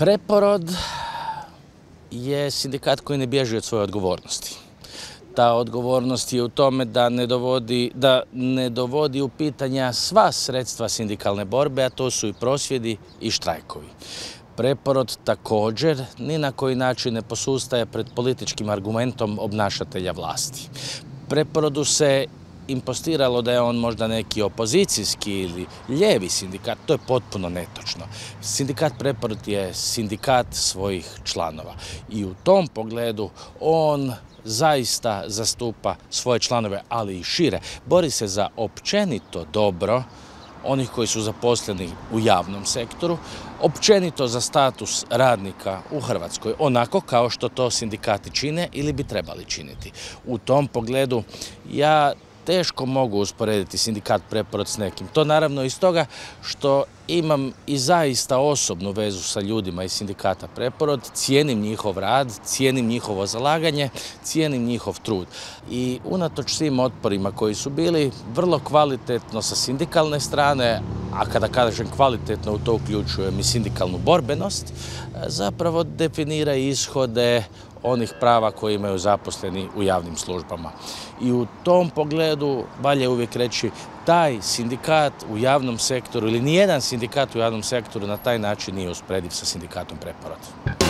Preporod je sindikat koji ne bježi od svoje odgovornosti. Ta odgovornost je u tome da ne dovodi u pitanja sva sredstva sindikalne borbe, a to su i prosvjedi i štrajkovi. Preporod također ni na koji način ne posustaje pred političkim argumentom obnašatelja vlasti. Preporodu se impostiralo da je on možda neki opozicijski ili lijevi sindikat, to je potpuno netočno. Sindikat Preporod je sindikat svojih članova i u tom pogledu on zaista zastupa svoje članove, ali i šire. Bori se za općenito dobro onih koji su zaposleni u javnom sektoru, općenito za status radnika u Hrvatskoj, onako kao što to sindikati čine ili bi trebali činiti. U tom pogledu ja teško mogu usporediti sindikat Preporod s nekim. To naravno iz toga što imam i zaista osobnu vezu sa ljudima iz sindikata Preporod, cijenim njihov rad, cijenim njihovo zalaganje, cijenim njihov trud. I unatoč svim otporima koji su bili vrlo kvalitetno sa sindikalne strane, a kada kažem kvalitetno u to uključujem i sindikalnu borbenost, zapravo definira ishode onih prava koje imaju zaposleni u javnim službama. I u tom pogledu valja uvijek reći taj sindikat u javnom sektoru ili nijedan sindikat u javnom sektoru na taj način nije usporediv sa sindikatom Preporod.